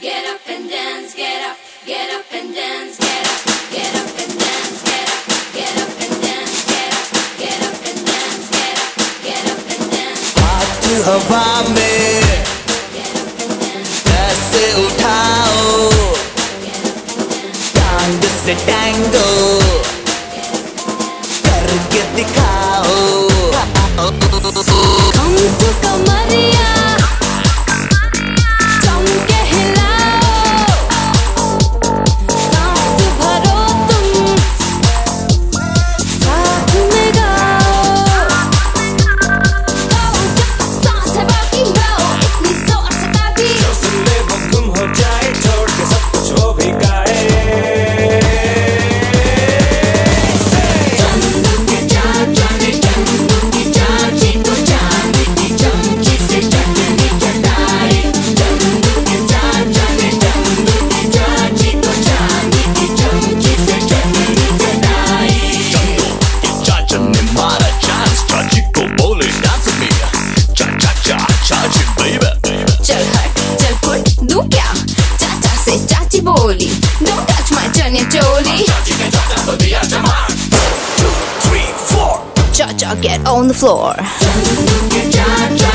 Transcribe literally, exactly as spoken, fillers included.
get up and dance, get up, get up and dance, get up, get up and dance, get up, get up and dance, get up, get up and dance, get up, get up and dance. हाथ हवा में ऐसे उठाओ, टांग से tango करके दिखाओ. Come to kamariya, jamke hilao, सांस भरो तुम, साथ में गाओ. गाओ जब तक सांस है बाकी गाओ, इतनी जोर से ताकी. जो सुनले वो गुम हो जाए, छोड़ के सब कुछ वो भी गाए. चंदू के चाचा ने चंदू की चाची को चांदी की चमची से चटनी चटाई. चंदू के चाचा ने चंदू की चाची को चांदी की चमची से चटनी चटाई. चंदू के चाचा ने मारा चांस, चाची को बोले डांस में. चा चा चा चाची बेबी. चल हट चल फुट दूं क्या, चाचा से चाची बोली, don't touch my chaniya choli. चाची ने चाचा को दिया जमात. Two, three, four. Chacha get on the floor. Chandu के चाचा